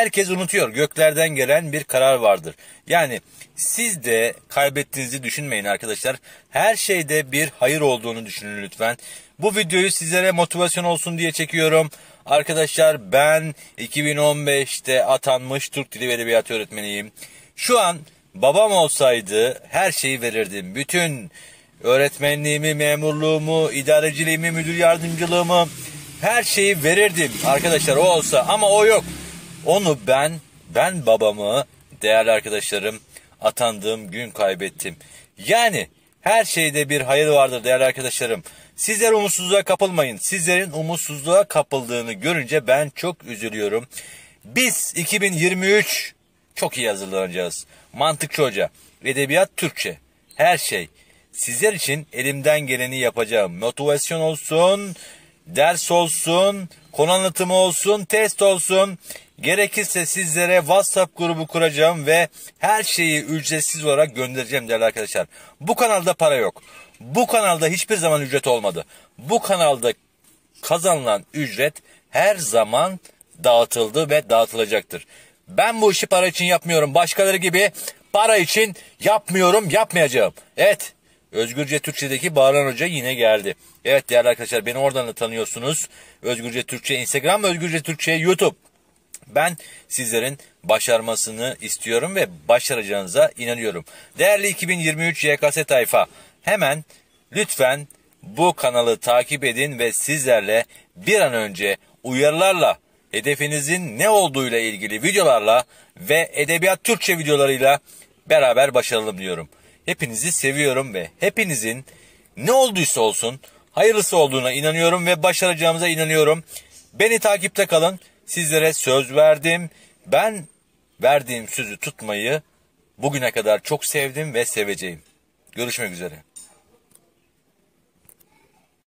herkes unutuyor. Göklerden gelen bir karar vardır. Yani siz de kaybettiğinizi düşünmeyin arkadaşlar. Her şeyde bir hayır olduğunu düşünün lütfen. Bu videoyu sizlere motivasyon olsun diye çekiyorum. Arkadaşlar ben 2015'te atanmış Türk Dili ve Edebiyatı öğretmeniyim. Şu an babam olsaydı her şeyi verirdim. Bütün öğretmenliğimi, memurluğumu, idareciliğimi, müdür yardımcılığımı, her şeyi verirdim arkadaşlar o olsa, ama o yok. Onu ben babamı, değerli arkadaşlarım, atandığım gün kaybettim. Yani her şeyde bir hayır vardır değerli arkadaşlarım. Sizler umutsuzluğa kapılmayın. Sizlerin umutsuzluğa kapıldığını görünce ben çok üzülüyorum. Biz 2023 çok iyi hazırlanacağız. Mantıkçı hoca, edebiyat, Türkçe, her şey. Sizler için elimden geleni yapacağım. Motivasyon olsun, ders olsun, konu anlatımı olsun, test olsun. Gerekirse sizlere WhatsApp grubu kuracağım ve her şeyi ücretsiz olarak göndereceğim değerli arkadaşlar. Bu kanalda para yok. Bu kanalda hiçbir zaman ücret olmadı. Bu kanalda kazanılan ücret her zaman dağıtıldı ve dağıtılacaktır. Ben bu işi para için yapmıyorum. Başkaları gibi para için yapmıyorum, yapmayacağım. Evet, Özgürce Türkçe'deki Bağıran Hoca yine geldi. Evet değerli arkadaşlar, beni oradan da tanıyorsunuz. Özgürce Türkçe Instagram, Özgürce Türkçe YouTube. Ben sizlerin başarmasını istiyorum ve başaracağınıza inanıyorum. Değerli 2023 YKS tayfa, hemen lütfen bu kanalı takip edin ve sizlerle bir an önce uyarılarla, hedefinizin ne olduğuyla ilgili videolarla ve edebiyat Türkçe videolarıyla beraber başaralım diyorum. Hepinizi seviyorum ve hepinizin ne olduysa olsun hayırlısı olduğuna inanıyorum ve başaracağımıza inanıyorum. Beni takipte kalın. Sizlere söz verdim. Ben verdiğim sözü tutmayı bugüne kadar çok sevdim ve seveceğim. Görüşmek üzere.